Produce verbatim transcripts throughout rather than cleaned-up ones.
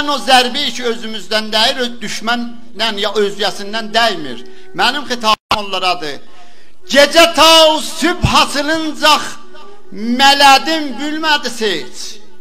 o zərbi ki özümüzdən deyir, düşməndən ya özgəsindən dəymir. Mənim xitabım onlaradır. Gecə ta sübh hasılıncaq mələdim bilmədisiz.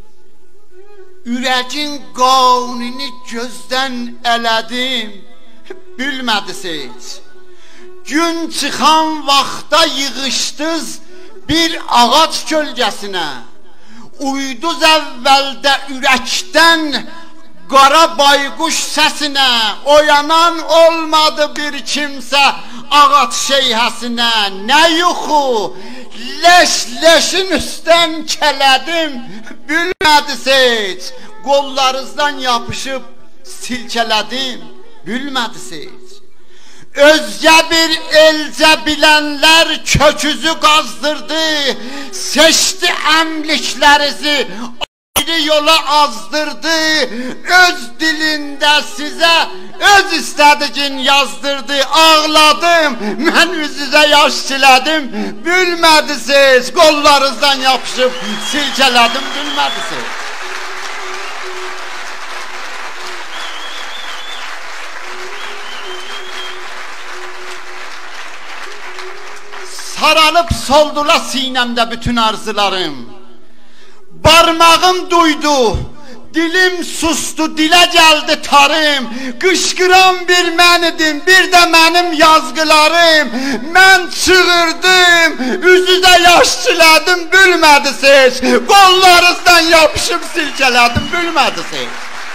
Ürəkin qavnini gözdən elədim, bilmədisiz. Gün çıxan vaxtda yığışdız bir ağac kölgəsinə. Uyduz əvvəldə ürəkdən qara bayquş səsinə. Oyanan olmadı bir kimsə ağac şeyhəsinə. Nə yuxu, leş leşin üstdən kələdim, bilmədisiz. Qollarınızdan yapışıb silkələdim, bilmədisiz. Özgə bir elcə bilənlər köküzü qazdırdı, seçdi əmliklərinizi, ayrı yola azdırdı, öz dilində sizə öz istədiyin yazdırdı. Ağladım, mən üzünüzə yaş silədim, bilmədisiz. Qollarınızdan yapışıb silkələdim, bilmədisiz. Saralıb soldula sinəmdə bütün arzularım. Barmağım duydu, dilim sustu, dilə gəldi tarım. Qışqıran bir mən idim, bir də mənim yazgılarım. Mən çığırdım, üzüzə yaş silədim, bilmədisiz. Qollarınızdan yapışıb silkələdim, bilmədisiz.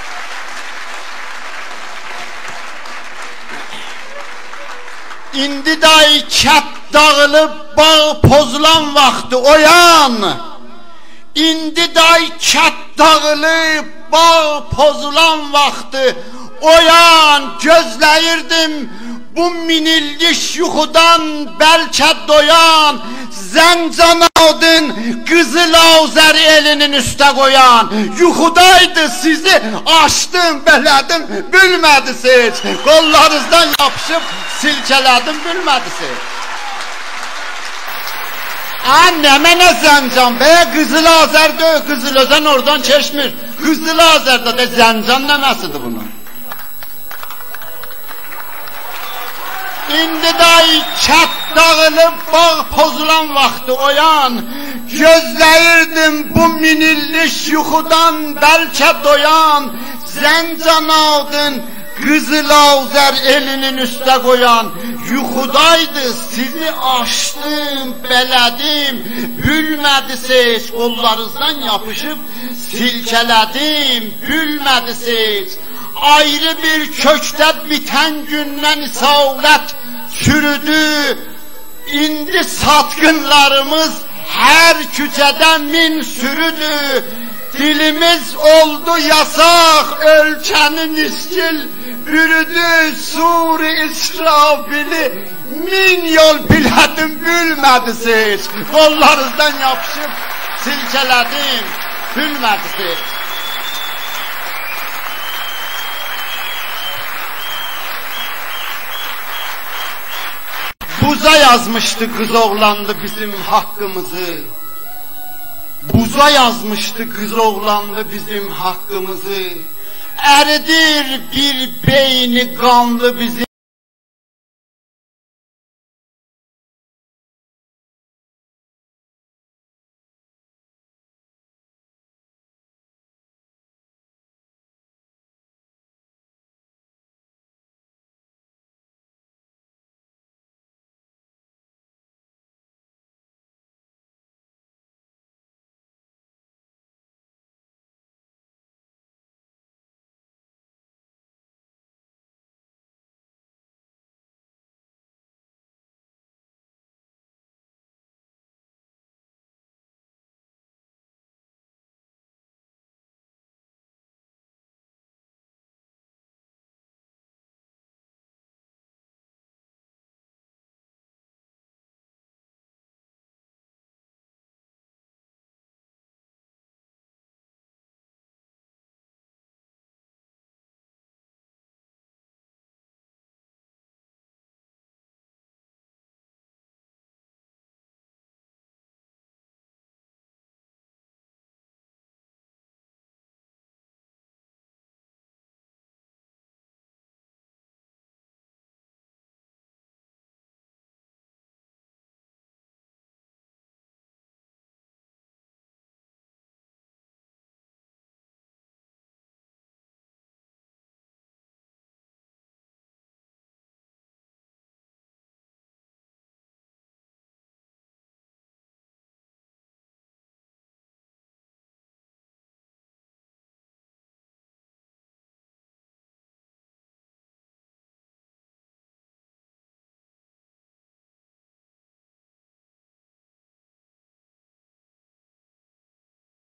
İndi day kət dağılıb bağ pozulan vaxtı oyan. İndi day kət dağılıb bağ pozulan vaxtı oyan. Gözləyirdim bu minillik yuxudan bəlkə doyan. Zəncanadın qızıl Azər elinin üstə qoyan. Yuxudaydı, sizi açdım, bələdim, bilmədisiz. Qollarınızdan yapışıb silkələdim, bilmədisiz. Anne, mənə Zəncan be, Qızıl Azər deyil, Qızıl Özən oradan keçmir. Qızıl Azərdə də Zəncan nəməsidir bunun. İndi day kət dağılıb bağ pozulan vaxtı oyan. Gözləyirdim bu minillik yuxudan bəlkə doyan. Zəncanadın Qızıl Azər elinin üstə qoyan. Yuxudaydı, sizi açdım, bələdim, bilmədisiz. Qollarınızdan yapışıb silkələdim, bilmədisiz. Ayrı bir kökdə bitən gündən isavlət çürüdü. İndi satqınlarımız hər küçədə min sürüdü. Dilimiz oldu yasak, ölkənin iskil bürüdü. Suri İsrafili min yol bilədim, bilmədisiz. Qollarınızdan yapışıb silkələdim, bilmədisiz. Buza yazmışdı qız oğlandı bizim haqqımızı. Buza yazmışdı qız oğlandı bizim haqqımızı. Əridir bir beyni qanlı bizim